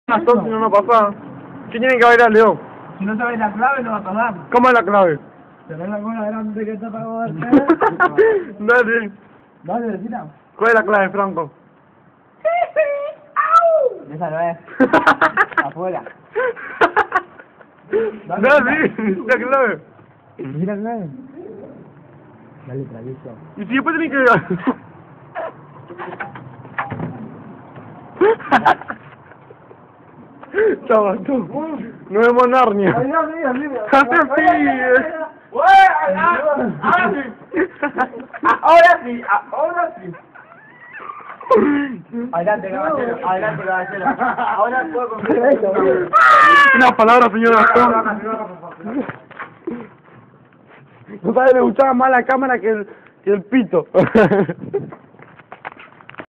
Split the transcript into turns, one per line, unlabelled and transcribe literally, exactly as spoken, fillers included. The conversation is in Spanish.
Gastón, si no, no pasa. ¿Qué tiene que bailar, León?
Si no sabes la clave, no va a pasar.
¿Cómo es la clave?
Tener la cola grande que te pago de
Dale.
Dale, decida.
¿Cuál es la clave, Franco?
Esa no es. Afuera.
Dale, la clave.
Mira la clave. Dale, travieso.
Y si después tenés que... Chao, tú. No vemos Narnia. ¡Hace pie!
Ahora sí, ahora sí. Adelante, caballero, adelante, caballero. Ahora puedo comprar eso.
Una palabra, señor Gastón. No sabe, le gustaba más la cámara que el, que el pito.